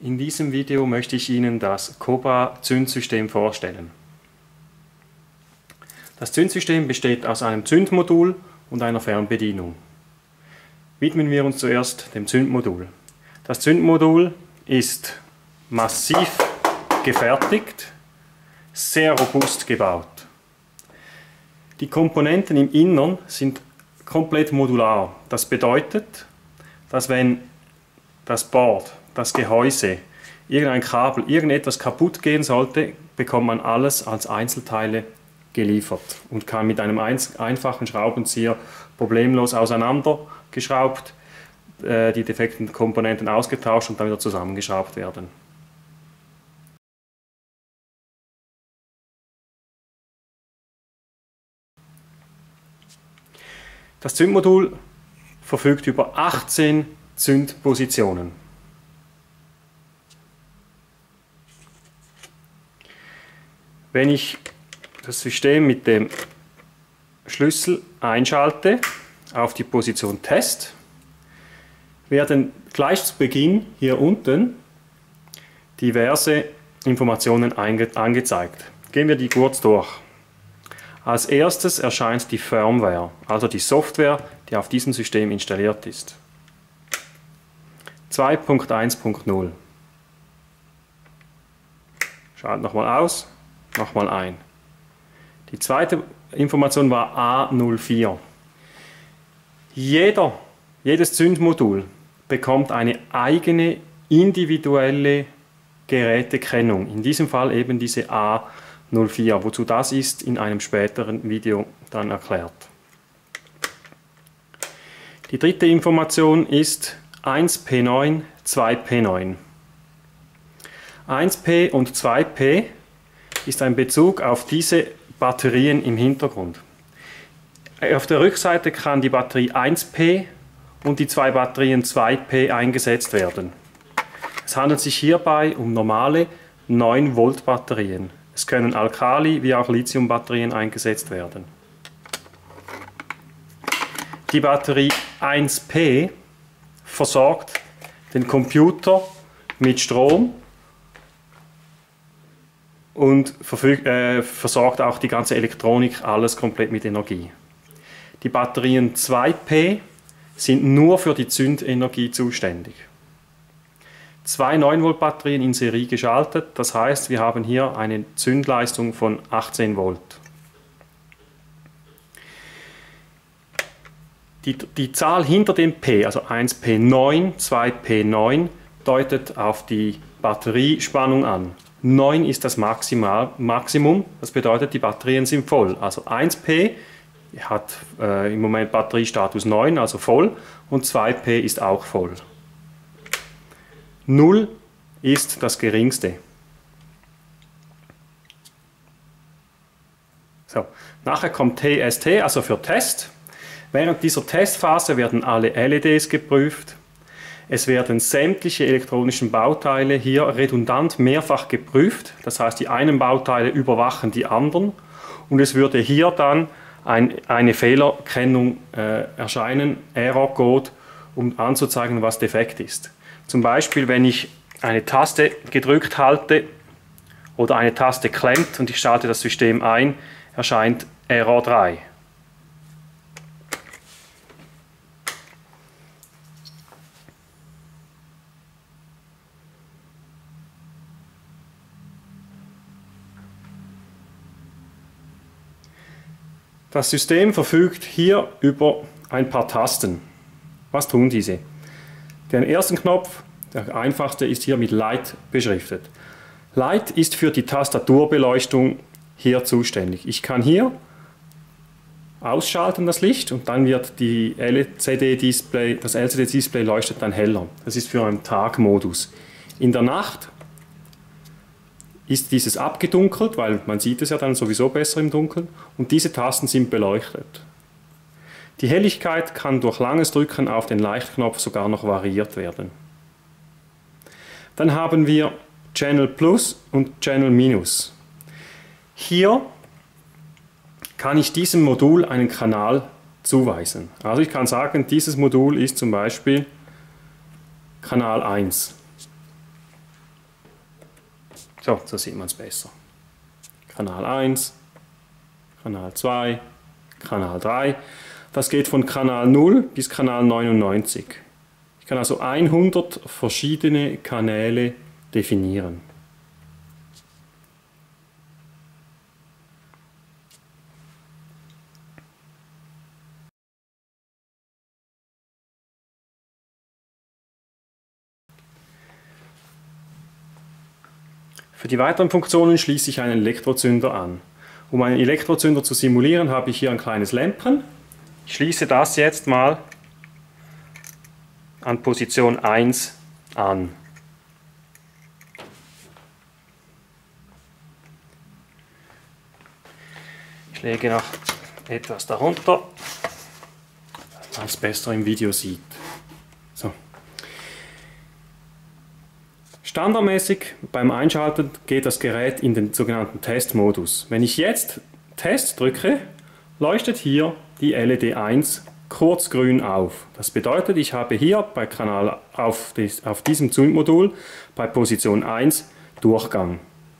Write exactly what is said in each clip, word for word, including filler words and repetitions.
In diesem Video möchte ich Ihnen das Cobra Zündsystem vorstellen. Das Zündsystem besteht aus einem Zündmodul und einer Fernbedienung. Widmen wir uns zuerst dem Zündmodul. Das Zündmodul ist massiv gefertigt, sehr robust gebaut. Die Komponenten im Innern sind komplett modular. Das bedeutet, dass wenn das Board, das Gehäuse, irgendein Kabel, irgendetwas kaputt gehen sollte, bekommt man alles als Einzelteile geliefert und kann mit einem einfachen Schraubenzieher problemlos auseinandergeschraubt, äh, die defekten Komponenten ausgetauscht und dann wieder zusammengeschraubt werden. Das Zündmodul verfügt über achtzehn Zündpositionen. Wenn ich das System mit dem Schlüssel einschalte auf die Position Test, werden gleich zu Beginn hier unten diverse Informationen angezeigt. Gehen wir die kurz durch. Als erstes erscheint die Firmware, also die Software, die auf diesem System installiert ist. zwei Punkt eins Punkt null. Schaut nochmal aus, nochmal ein. Die zweite Information war A null vier. Jeder, jedes Zündmodul bekommt eine eigene individuelle Gerätekennung. In diesem Fall eben diese A null vier. Wozu das ist, in einem späteren Video dann erklärt. Die dritte Information ist eins P neun, zwei P neun. eins P und zwei P ist ein Bezug auf diese Batterien im Hintergrund. Auf der Rückseite kann die Batterie eins P und die zwei Batterien zwei P eingesetzt werden. Es handelt sich hierbei um normale neun Volt Batterien. Es können Alkali- wie auch Lithium-Batterien eingesetzt werden. Die Batterie eins P versorgt den Computer mit Strom und verfügt, äh, versorgt auch die ganze Elektronik, alles komplett mit Energie. Die Batterien zwei P sind nur für die Zündenergie zuständig. Zwei neun Volt Batterien in Serie geschaltet, das heißt, wir haben hier eine Zündleistung von achtzehn Volt. Die, die Zahl hinter dem P, also eins P neun, zwei P neun, deutet auf die Batteriespannung an. neun ist das Maximal, Maximum, das bedeutet, die Batterien sind voll. Also eins P hat äh, im Moment Batteriestatus neun, also voll, und zwei P ist auch voll. null ist das geringste. So, nachher kommt T S T, also für Test. Während dieser Testphase werden alle L E Ds geprüft. Es werden sämtliche elektronischen Bauteile hier redundant mehrfach geprüft. Das heißt, die einen Bauteile überwachen die anderen. Und es würde hier dann ein, eine Fehlerkennung äh, erscheinen, Error Code, um anzuzeigen, was defekt ist. Zum Beispiel, wenn ich eine Taste gedrückt halte oder eine Taste klemmt und ich schalte das System ein, erscheint Error drei. Das System verfügt hier über ein paar Tasten. Was tun diese? Den ersten Knopf, der einfachste, ist hier mit Light beschriftet. Light ist für die Tastaturbeleuchtung hier zuständig. Ich kann hier ausschalten das Licht und dann wird die L C D-Display, das L C D-Display leuchtet dann heller. Das ist für einen Tagmodus. In der Nacht ist dieses abgedunkelt, weil man sieht es ja dann sowieso besser im Dunkeln, und diese Tasten sind beleuchtet. Die Helligkeit kann durch langes Drücken auf den Leuchtknopf sogar noch variiert werden. Dann haben wir Channel Plus und Channel Minus. Hier kann ich diesem Modul einen Kanal zuweisen. Also ich kann sagen, dieses Modul ist zum Beispiel Kanal eins. So, so sieht man es besser. Kanal eins, Kanal zwei, Kanal drei. Das geht von Kanal null bis Kanal neunundneunzig. Ich kann also hundert verschiedene Kanäle definieren. Für die weiteren Funktionen schließe ich einen Elektrozünder an. Um einen Elektrozünder zu simulieren, habe ich hier ein kleines Lämpchen. Ich schließe das jetzt mal an Position eins an. Ich lege noch etwas darunter, dass man es besser im Video sieht. So. Standardmäßig beim Einschalten geht das Gerät in den sogenannten Testmodus. Wenn ich jetzt Test drücke, leuchtet hier die L E D eins kurz grün auf. Das bedeutet, ich habe hier bei Kanal auf, des, auf diesem Zündmodul bei Position eins Durchgang.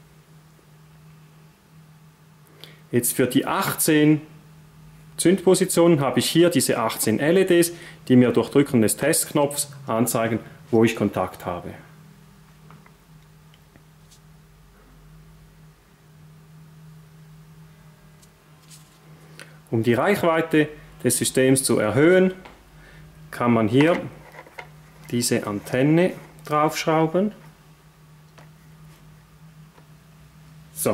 Jetzt für die achtzehn Zündpositionen habe ich hier diese achtzehn L E Ds, die mir durch Drücken des Testknopfs anzeigen, wo ich Kontakt habe. Um die Reichweite des Systems zu erhöhen, kann man hier diese Antenne draufschrauben. So.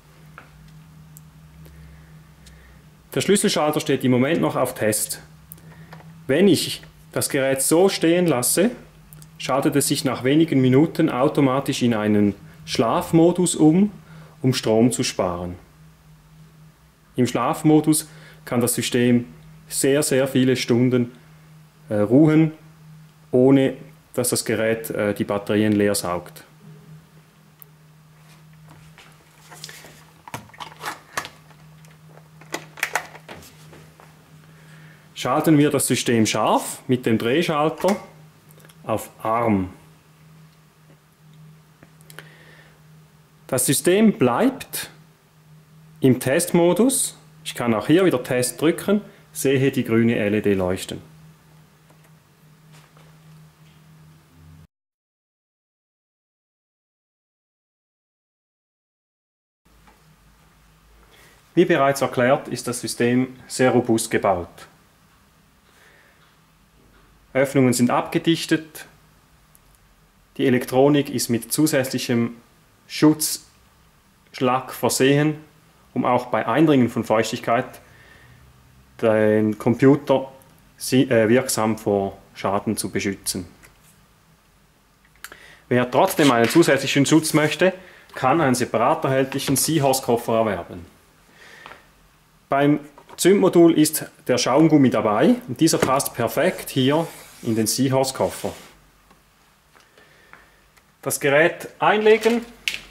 Der Schlüsselschalter steht im Moment noch auf Test. Wenn ich das Gerät so stehen lasse, schaltet es sich nach wenigen Minuten automatisch in einen Schlafmodus um, um Strom zu sparen. Im Schlafmodus kann das System sehr, sehr viele Stunden äh, ruhen, ohne dass das Gerät äh, die Batterien leer saugt. Schalten wir das System scharf mit dem Drehschalter auf Arm. Das System bleibt im Testmodus. Ich kann auch hier wieder Test drücken, sehe die grüne L E D leuchten. Wie bereits erklärt, ist das System sehr robust gebaut. Öffnungen sind abgedichtet, die Elektronik ist mit zusätzlichem Schutzschlag versehen, um auch bei Eindringen von Feuchtigkeit den Computer wirksam vor Schaden zu beschützen. Wer trotzdem einen zusätzlichen Schutz möchte, kann einen separat erhältlichen Seahorse-Koffer erwerben. Beim Zündmodul ist der Schaumgummi dabei und dieser passt perfekt hier in den Seahorse-Koffer. Das Gerät einlegen,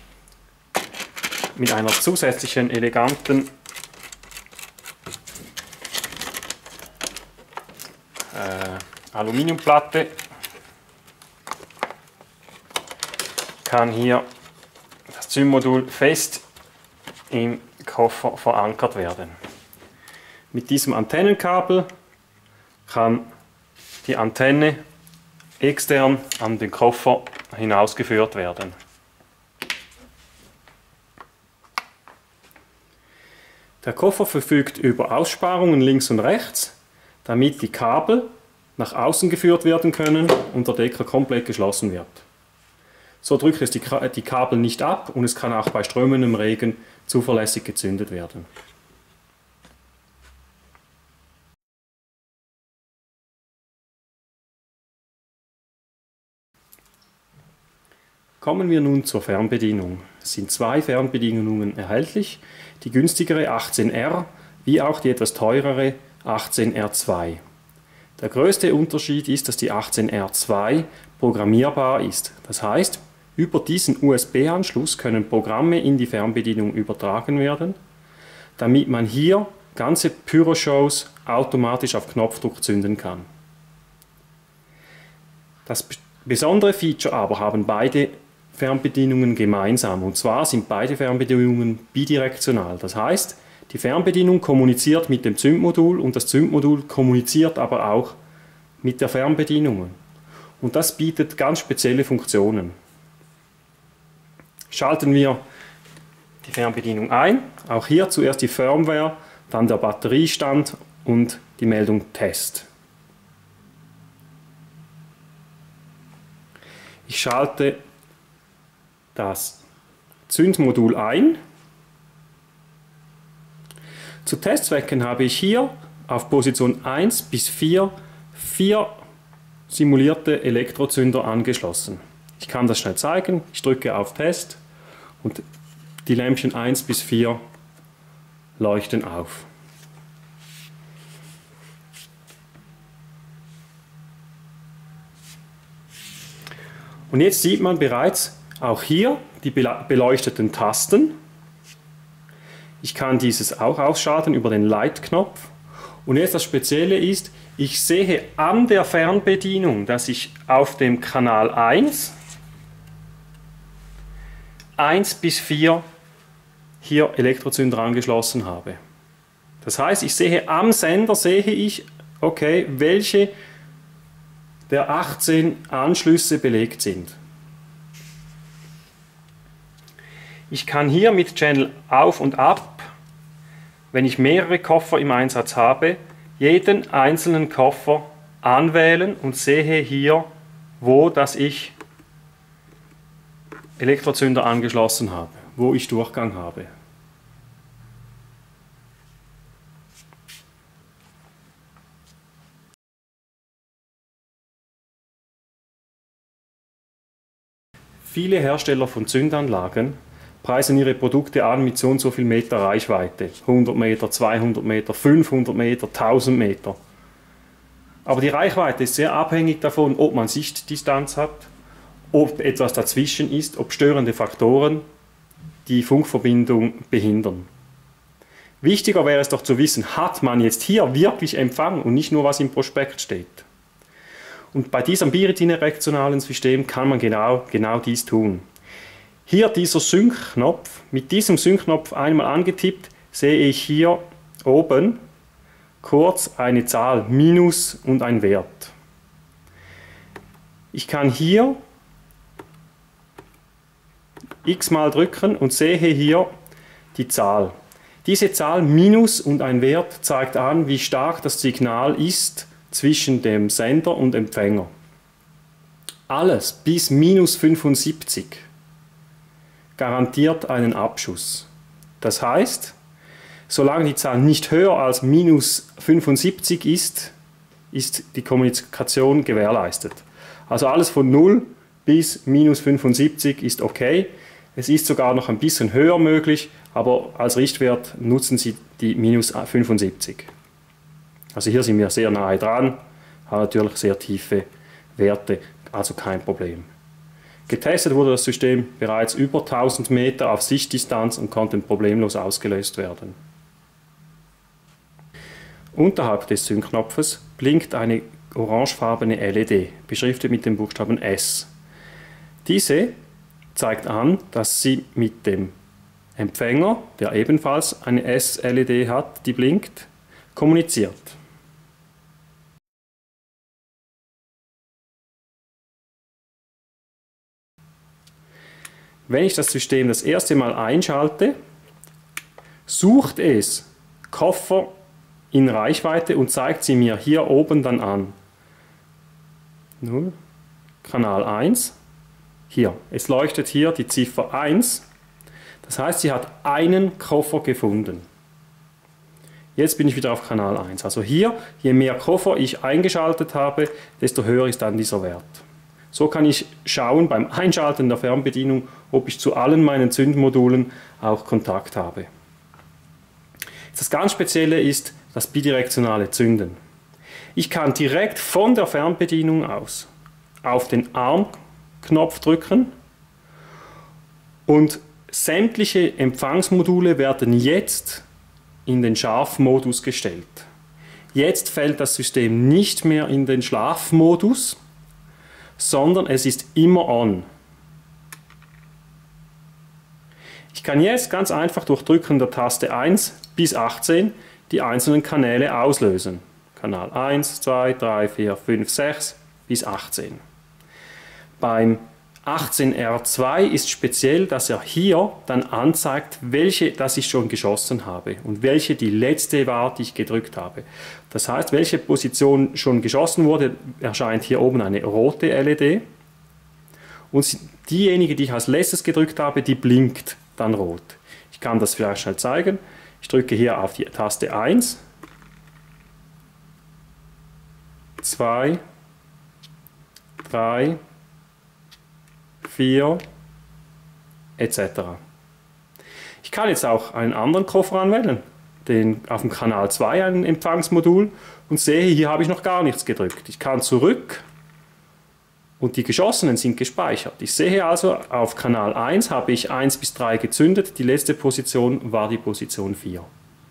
mit einer zusätzlichen eleganten äh, Aluminiumplatte kann hier das Zündmodul fest im Koffer verankert werden. Mit diesem Antennenkabel kann die Antenne extern an den Koffer hinausgeführt werden. Der Koffer verfügt über Aussparungen links und rechts, damit die Kabel nach außen geführt werden können und der Deckel komplett geschlossen wird. So drückt es die, die Kabel nicht ab und es kann auch bei strömendem Regen zuverlässig gezündet werden. Kommen wir nun zur Fernbedienung. Es sind zwei Fernbedienungen erhältlich, die günstigere achtzehn R wie auch die etwas teurere achtzehn R zwei. Der größte Unterschied ist, dass die achtzehn R zwei programmierbar ist. Das heißt, über diesen U S B-Anschluss können Programme in die Fernbedienung übertragen werden, damit man hier ganze Pyroshows automatisch auf Knopfdruck zünden kann. Das besondere Feature aber haben beide Fernbedienungen gemeinsam. Und zwar sind beide Fernbedienungen bidirektional. Das heißt, die Fernbedienung kommuniziert mit dem Zündmodul und das Zündmodul kommuniziert aber auch mit der Fernbedienung. Und das bietet ganz spezielle Funktionen. Schalten wir die Fernbedienung ein. Auch hier zuerst die Firmware, dann der Batteriestand und die Meldung Test. Ich schalte das Zündmodul ein. Zu Testzwecken habe ich hier auf Position eins bis vier vier simulierte Elektrozünder angeschlossen. Ich kann das schnell zeigen. Ich drücke auf Test und die Lämpchen eins bis vier leuchten auf. Und jetzt sieht man bereits auch hier die beleuchteten Tasten. Ich kann dieses auch ausschalten über den Light-Knopf. Und jetzt das Spezielle ist, ich sehe an der Fernbedienung, dass ich auf dem Kanal eins, eins bis vier hier Elektrozünder angeschlossen habe. Das heißt, ich sehe am Sender, sehe ich, okay, welche der achtzehn Anschlüsse belegt sind. Ich kann hier mit Channel auf und ab, wenn ich mehrere Koffer im Einsatz habe, jeden einzelnen Koffer anwählen und sehe hier, wo dass ich Elektrozünder angeschlossen habe, wo ich Durchgang habe. Viele Hersteller von Zündanlagen preisen ihre Produkte an mit so und so viel Meter Reichweite. hundert Meter, zweihundert Meter, fünfhundert Meter, tausend Meter. Aber die Reichweite ist sehr abhängig davon, ob man Sichtdistanz hat, ob etwas dazwischen ist, ob störende Faktoren die Funkverbindung behindern. Wichtiger wäre es doch zu wissen, hat man jetzt hier wirklich Empfang und nicht nur was im Prospekt steht. Und bei diesem bidirektionalen System kann man genau, genau dies tun. Hier dieser Sync-Knopf, mit diesem Sync-Knopf einmal angetippt, sehe ich hier oben kurz eine Zahl, Minus und ein Wert. Ich kann hier x-mal drücken und sehe hier die Zahl. Diese Zahl Minus und ein Wert zeigt an, wie stark das Signal ist zwischen dem Sender und Empfänger. Alles bis minus fünfundsiebzig garantiert einen Abschuss. Das heißt, solange die Zahl nicht höher als minus fünfundsiebzig ist, ist die Kommunikation gewährleistet. Also alles von null bis minus fünfundsiebzig ist okay. Es ist sogar noch ein bisschen höher möglich, aber als Richtwert nutzen Sie die minus fünfundsiebzig. Also hier sind wir sehr nahe dran, haben natürlich sehr tiefe Werte, also kein Problem. Getestet wurde das System bereits über tausend Meter auf Sichtdistanz und konnte problemlos ausgelöst werden. Unterhalb des Sync-Knopfes blinkt eine orangefarbene L E D, beschriftet mit dem Buchstaben S. Diese zeigt an, dass Sie mit dem Empfänger, der ebenfalls eine S-L E D hat, die blinkt, kommuniziert. Wenn ich das System das erste Mal einschalte, sucht es Koffer in Reichweite und zeigt sie mir hier oben dann an. null, Kanal eins, hier, es leuchtet hier die Ziffer eins, das heißt, sie hat einen Koffer gefunden. Jetzt bin ich wieder auf Kanal eins. Also hier, je mehr Koffer ich eingeschaltet habe, desto höher ist dann dieser Wert. So kann ich schauen beim Einschalten der Fernbedienung, ob ich zu allen meinen Zündmodulen auch Kontakt habe. Das ganz Spezielle ist das bidirektionale Zünden. Ich kann direkt von der Fernbedienung aus auf den Armknopf drücken und sämtliche Empfangsmodule werden jetzt in den Schlafmodus gestellt. Jetzt fällt das System nicht mehr in den Schlafmodus, sondern es ist immer on. Ich kann jetzt ganz einfach durch Drücken der Taste eins bis achtzehn die einzelnen Kanäle auslösen. Kanal eins, zwei, drei, vier, fünf, sechs bis achtzehn. Beim achtzehn R zwei ist speziell, dass er hier dann anzeigt, welche das ich schon geschossen habe und welche die letzte war, die ich gedrückt habe. Das heißt, welche Position schon geschossen wurde, erscheint hier oben eine rote L E D und diejenige, die ich als letztes gedrückt habe, die blinkt dann rot. Ich kann das vielleicht schnell zeigen. Ich drücke hier auf die Taste eins, zwei, drei, vier et cetera. Ich kann jetzt auch einen anderen Koffer anwählen, den auf dem Kanal zwei ein Empfangsmodul, und sehe, hier habe ich noch gar nichts gedrückt. Ich kann zurück und die geschossenen sind gespeichert. Ich sehe also, auf Kanal eins habe ich eins bis drei gezündet, die letzte Position war die Position vier.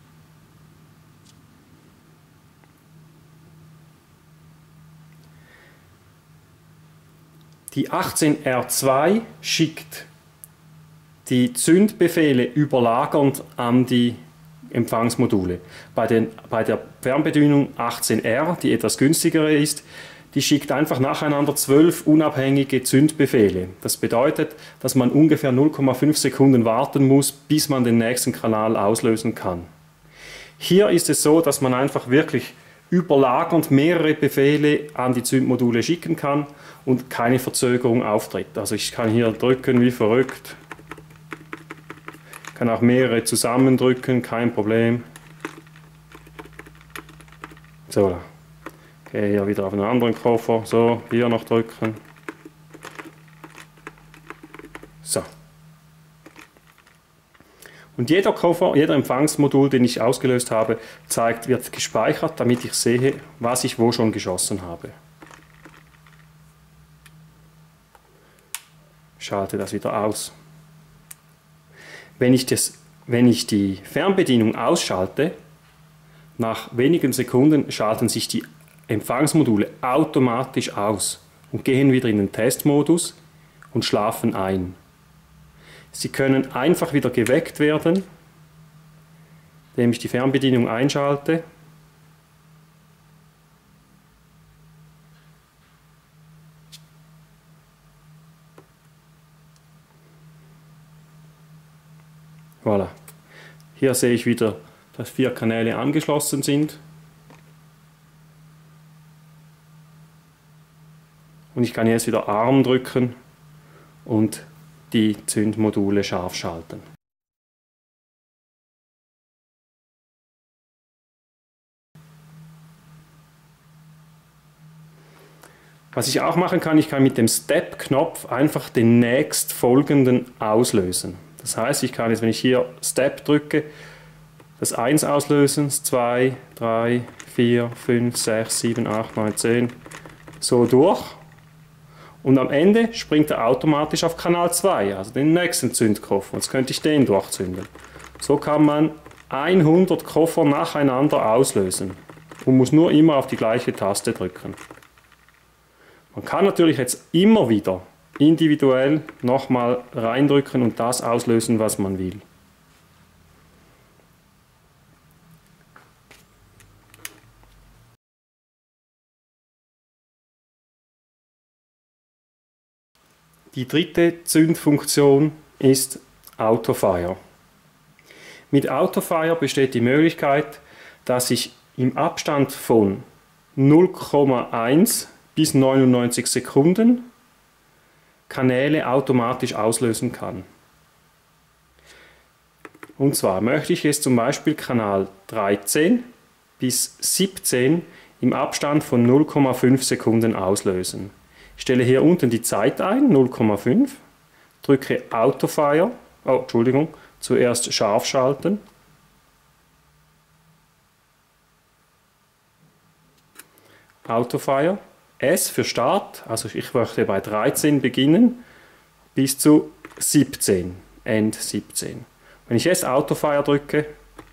Die achtzehn R zwei schickt die Zündbefehle überlagernd an die Empfangsmodule. Bei, den, bei der Fernbedienung achtzehn R, die etwas günstigere ist, die schickt einfach nacheinander zwölf unabhängige Zündbefehle. Das bedeutet, dass man ungefähr null Komma fünf Sekunden warten muss, bis man den nächsten Kanal auslösen kann. Hier ist es so, dass man einfach wirklich überlagernd mehrere Befehle an die Zündmodule schicken kann und keine Verzögerung auftritt. Also ich kann hier drücken wie verrückt, kann auch mehrere zusammendrücken, kein Problem. So, okay, hier wieder auf einen anderen Koffer, so, hier noch drücken. So. Und jeder Koffer, jeder Empfangsmodul, den ich ausgelöst habe, zeigt, wird gespeichert, damit ich sehe, was ich wo schon geschossen habe. Schalte das wieder aus. Wenn ich, das, wenn ich die Fernbedienung ausschalte, nach wenigen Sekunden schalten sich die Empfangsmodule automatisch aus und gehen wieder in den Testmodus und schlafen ein. Sie können einfach wieder geweckt werden, indem ich die Fernbedienung einschalte. Voilà. Hier sehe ich wieder, dass vier Kanäle angeschlossen sind. Und ich kann jetzt wieder Arm drücken und die Zündmodule scharf schalten. Was ich auch machen kann, ich kann mit dem Step-Knopf einfach den nächstfolgenden auslösen. Das heißt, ich kann jetzt, wenn ich hier Step drücke, das eins auslösen, das zwei, drei, vier, fünf, sechs, sieben, acht, neun, zehn, so durch. Und am Ende springt er automatisch auf Kanal zwei, also den nächsten Zündkoffer. Jetzt könnte ich den durchzünden. So kann man hundert Koffer nacheinander auslösen und muss nur immer auf die gleiche Taste drücken. Man kann natürlich jetzt immer wieder individuell nochmal reindrücken und das auslösen, was man will. Die dritte Zündfunktion ist Autofire. Mit Autofire besteht die Möglichkeit, dass ich im Abstand von null Komma eins bis neunundneunzig Sekunden Kanäle automatisch auslösen kann. Und zwar möchte ich jetzt zum Beispiel Kanal dreizehn bis siebzehn im Abstand von null Komma fünf Sekunden auslösen. Ich stelle hier unten die Zeit ein, null Komma fünf, drücke Autofire, oh, Entschuldigung, zuerst scharf schalten. Autofire, S für Start, also ich möchte bei dreizehn beginnen, bis zu siebzehn, End siebzehn. Wenn ich jetzt Autofire drücke,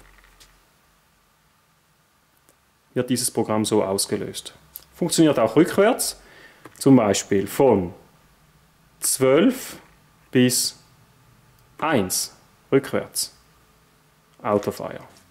wird dieses Programm so ausgelöst. Funktioniert auch rückwärts. Zum Beispiel von zwölf bis eins. rückwärts, Autofire.